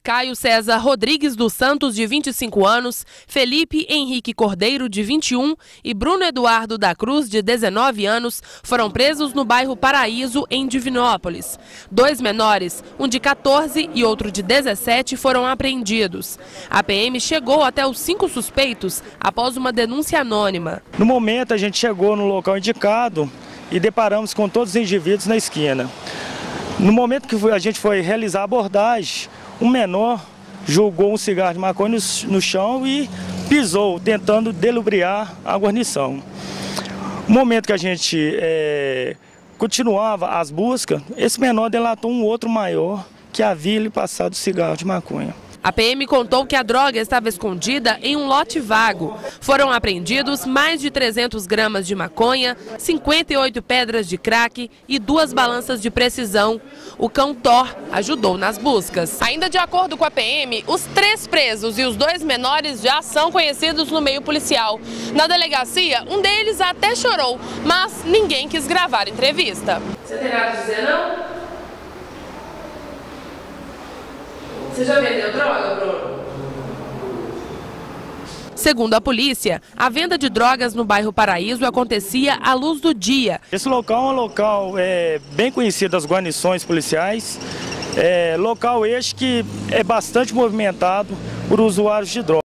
Caio César Rodrigues dos Santos, de 25 anos, Felipe Henrique Cordeiro, de 21 e Bruno Eduardo da Cruz, de 19 anos, foram presos no bairro Paraíso, em Divinópolis. 2 menores, um de 14 e outro de 17, foram apreendidos. A PM chegou até os 5 suspeitos após uma denúncia anônima. No momento, a gente chegou no local indicado e deparamos com todos os indivíduos na esquina. No momento que a gente foi realizar a abordagem, um menor jogou um cigarro de maconha no chão e pisou, tentando delubriar a guarnição. No momento que a gente continuava as buscas, esse menor delatou um outro maior que havia lhe passado o cigarro de maconha. A PM contou que a droga estava escondida em um lote vago. Foram apreendidos mais de 300 gramas de maconha, 58 pedras de crack e 2 balanças de precisão. O cão Thor ajudou nas buscas. Ainda de acordo com a PM, os 3 presos e os 2 menores já são conhecidos no meio policial. Na delegacia, um deles até chorou, mas ninguém quis gravar a entrevista. Você tem nada a dizer, não? Você já vendeu droga, Bruno? Segundo a polícia, a venda de drogas no bairro Paraíso acontecia à luz do dia. Esse local é um local bem conhecido das guarnições policiais, local este que é bastante movimentado por usuários de drogas.